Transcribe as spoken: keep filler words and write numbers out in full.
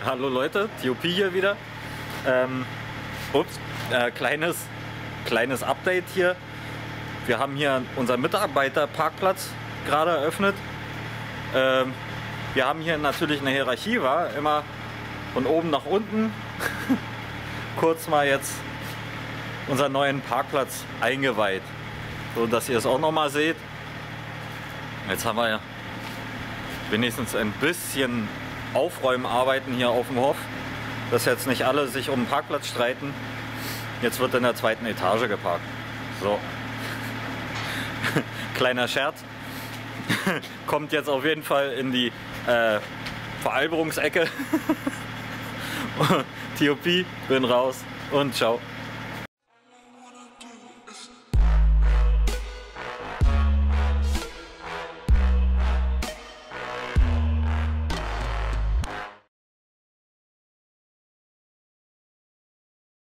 Hallo Leute, T O P hier wieder. Ähm, ups, äh, kleines, kleines Update hier. Wir haben hier unseren Mitarbeiterparkplatz gerade eröffnet. Ähm, wir haben hier natürlich eine Hierarchie, war immer von oben nach unten. Kurz mal jetzt unseren neuen Parkplatz eingeweiht, so dass ihr es auch noch mal seht. Jetzt haben wir ja wenigstens ein bisschen Aufräumarbeiten hier auf dem Hof, dass jetzt nicht alle sich um den Parkplatz streiten. Jetzt wird in der zweiten Etage geparkt. So. Kleiner Scherz. Kommt jetzt auf jeden Fall in die äh, Veralberungsecke. T O P, bin raus und ciao.